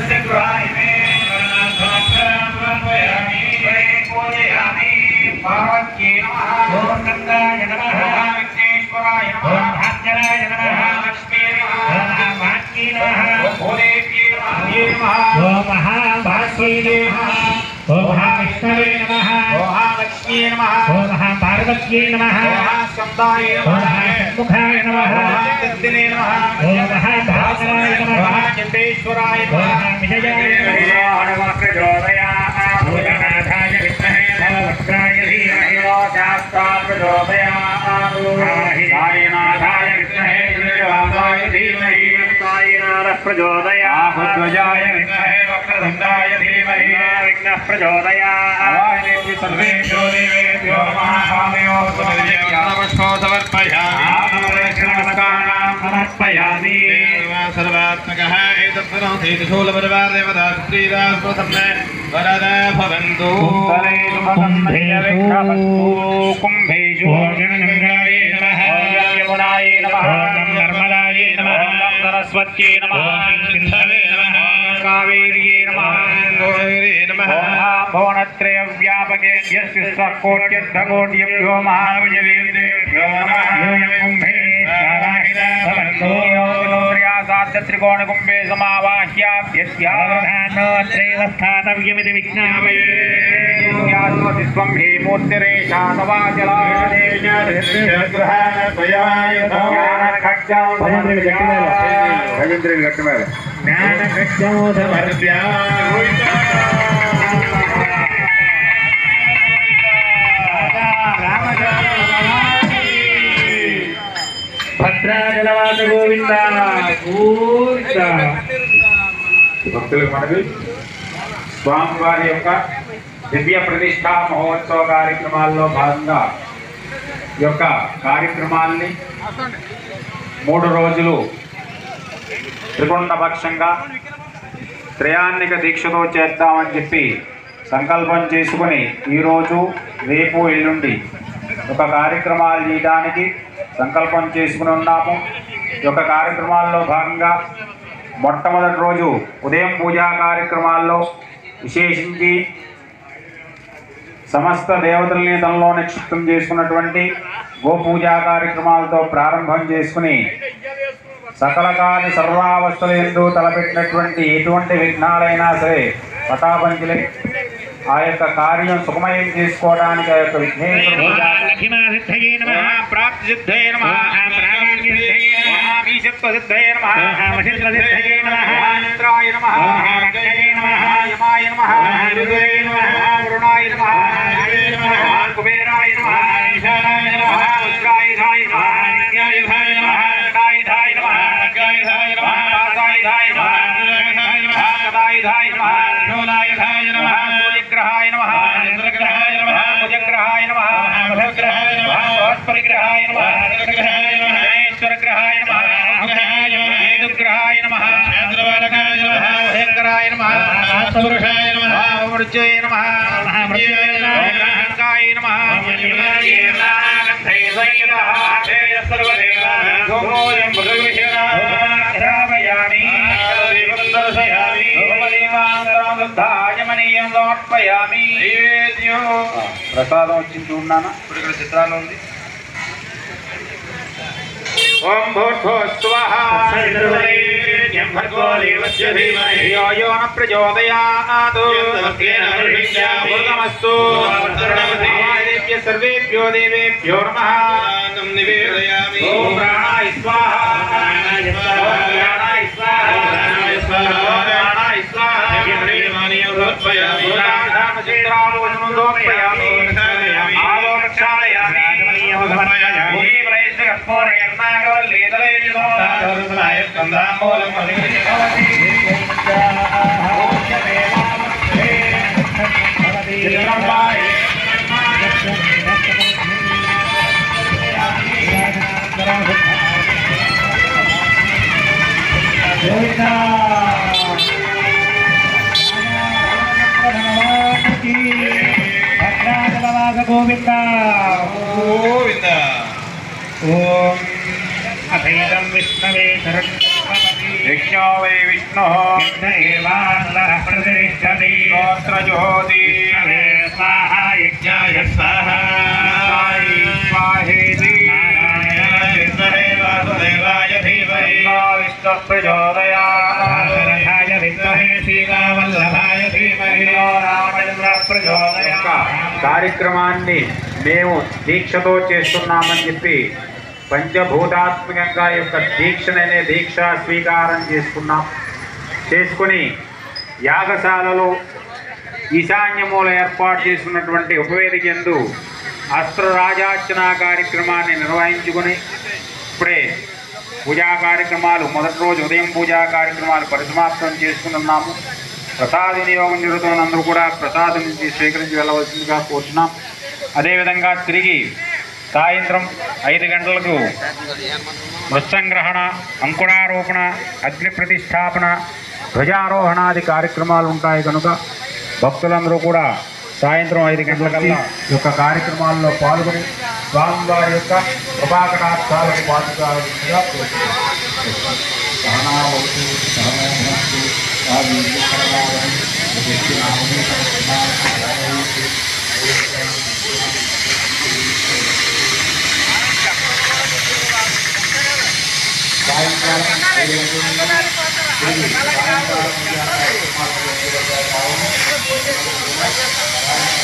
पार्वत्यै नमः स्कन्दाय नमः मुखाय नमः तद्दिने नमः भास्कराय नमः चण्डेश्वराय नमः विजयाय नमः प्रचोदयात् भूतनाथाय विद्महे भवभद्राय धीमहि शास्त्रात् प्रचोदयात् साईनाथाय विद्महे श्रीनिवासाय धीमहि साईनाथः प्रचोदयात् ध्वजाय विद्महे वक्रतुण्डाय धीमहि विघ्नः प्रचोदयात् सर्वेभ्यो देवेभ्यो महाभावेभ्यो समर्पयामि सर्वात्मकः एतत्सर्वशूलपरिवारदेवता श्रीरास्पृतम्ने वरद भवन्तु कुम्भेषु गणगङ्गायै नमः यमुनायै नमः नर्मदायै नमः सरस्वत्यै नमः सिन्धवे नमः कावेर्यै नमः भुवनत्रय व्यापके यस्य कोट्यर्धकोट्यभ्यो महाविजयेभ्यो नमः कुम्भे त्रिकोण कुंभे समावाह्य स्थातव्यमिति विज्ञापये स्वं हे భద్రాచలవాస గోవింద గోవింద. భక్తులకు మనవి స్వామివారి యొక్క దివ్య ప్రతిష్టా మహోత్సవ కార్యక్రమాల్లో భాగంగా ఈ యొక్క కార్యక్రమాల్ని 3 రోజులు త్రికొండపక్షంగా త్రయాన్నిక దీక్షతో చేద్దామని చెప్పి సంకల్పం చేసుకుని ఈరోజు రేపు ఎల్లుండి ఒక కార్యక్రమాలు చేయడానికి సంకల్పం చేసుకుని ఉన్నాము. ఈ యొక్క కార్యక్రమాల్లో భాగంగా మొట్టమొదటి రోజు ఉదయం పూజా కార్యక్రమాల్లో విశేషించి సమస్త దేవతల్ని తనలో నిక్షిప్తం చేసుకున్నటువంటి గోపూజా కార్యక్రమాలతో ప్రారంభం చేసుకుని సకలకాని సర్వావస్థల యందు తలపెట్టినటువంటి ఎటువంటి విఘ్నాలైనా సరే పటాపంచలే ఆ యొక్క కార్యం సుఖమయం చేసుకోవడానికి ఆ యొక్క విఘ్నేశ్వర ग्रहाय नमः इंद्रग्रहाय नमः कुजग्रहाय नमः बुधग्रहाय नमः बृहस्पतिग्रहाय नमः ग्रहाय नमः शनेश्वरग्रहाय नमः ग्रहाय नमः केतुग्रहाय नमः चंद्रबालकाय नमः भयंकराय नमः सौरषाय नमः अमृत्यै नमः महामृत्यै नमः ग्रहाय नमः सर्वदेवायं भगवद्गीतायामि दर्शयामि సమర్పయామి. ప్రసాదం వచ్చి చూడనా ఇప్పుడు ఇక్కడ చిత్రాలు ఉంది. ఓం భూర్భువః స్వః భర్గో దేవస్య ధీమహి ధియో న ప్రచోదయాత్ భూతమస్తు సర్వేభ్యో దేవేభ్యో నమః నివేదయామి. ఓం ప్రాణాయ స్వాహా ప్రాణాయ స్వాహా ప్రాణాయ స్వాహా ప్రాణాయ స్వాహా गोविंद गोविंद. ओम अथैदं विष्णवे शरणं यज्ञो वै विष्णुः प्रतिष्ठति गोत्रज्योति स्वाहा यज्ञाय स्वाहा स्वाहेति वासुदेवाय धीमहि विष्णुः प्रचोदयात् रथाय विद्महे सीतावल्लभाय धीमहि रामचन्द्रः प्रचोदयात् కార్యక్రమాన్ని మేము దీక్షతో చేస్తున్నామని చెప్పి పంచభూతాత్మకంగా యొక్క దీక్షననే దీక్ష స్వీకారం చేసుకుని యాగశాలలో ఈశాన్యమూల ఏర్పాటు చేసుకున్నటువంటి ఉపవేదిక యందు అస్త్రరాజార్చన కార్యక్రమాన్ని నిర్వహించుకుని ఇప్పుడే పూజా కార్యక్రమాలు మొదటి రోజు ఉదయం పూజా కార్యక్రమాలు పరిసమాప్తం చేసుకున్నాము. ప్రసాద వినియోగం జరుగుతున్నందుకు కూడా ప్రసాదం నుంచి స్వీకరించి వెళ్ళవలసిందిగా కోరుతున్నాం. అదేవిధంగా తిరిగి సాయంత్రం 5 గంటలకు వృత్సంగ్రహణ, అంకురారోపణ, అగ్ని ప్రతిష్టాపన, ధ్వజారోహణాది కార్యక్రమాలు ఉంటాయి కనుక భక్తులందరూ కూడా సాయంత్రం 5 గంటలకల్లా ఈ యొక్క కార్యక్రమాల్లో పాల్గొని స్వామివారి యొక్క కృపాకటాక్షాలకు పాల్గొనాల్సిందిగా కోరుతున్నాము.